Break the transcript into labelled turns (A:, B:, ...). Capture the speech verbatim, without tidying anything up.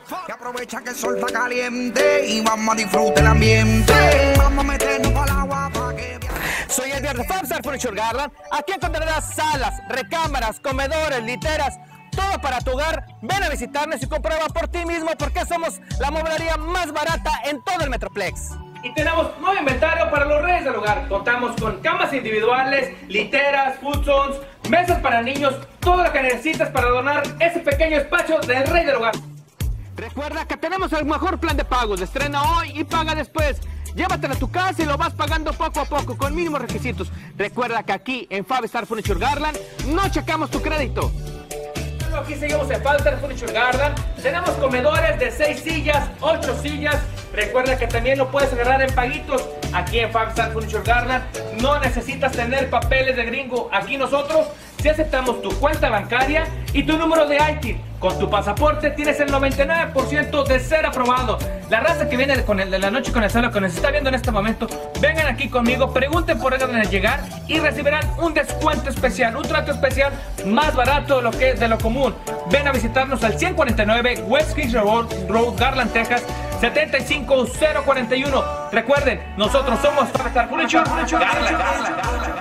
A: Que aprovecha que el sol está caliente y vamos a disfrutar el ambiente. Vamos a meternos para el agua para que...
B: Soy Edgar de Five Star Furniture Garland. Aquí encontrarás salas, recámaras, comedores, literas, todo para tu hogar. Ven a visitarnos y comprueba por ti mismo porque somos la mueblería más barata en todo el Metroplex.
C: Y tenemos nuevo inventario para los reyes del hogar. Contamos con camas individuales, literas, food zones, mesas para niños, todo lo que necesitas para donar ese pequeño espacio del rey del hogar.
B: Recuerda que tenemos el mejor plan de pagos. Estrena hoy y paga después. Llévatelo a tu casa y lo vas pagando poco a poco con mínimos requisitos. Recuerda que aquí en Five Star Furniture Garland no checamos tu crédito.
C: Aquí seguimos en Five Star Furniture Garland. Tenemos comedores de seis sillas, ocho sillas. Recuerda que también lo puedes agarrar en paguitos aquí en Five Star Furniture Garland. No necesitas tener papeles de gringo. Aquí nosotros sí aceptamos tu cuenta bancaria y tu número de I T I N. Con tu pasaporte tienes el noventa y nueve por ciento de ser aprobado. La raza que viene con el de la noche con el sol, que nos está viendo en este momento, vengan aquí conmigo, pregunten por orden de llegar y recibirán un descuento especial, un trato especial más barato de lo que es de lo común. Ven a visitarnos al ciento cuarenta y nueve West Kings Road, Road, Garland, Texas, setenta y cinco cero cuarenta y uno. Recuerden, nosotros somos Five Star Furniture Garland.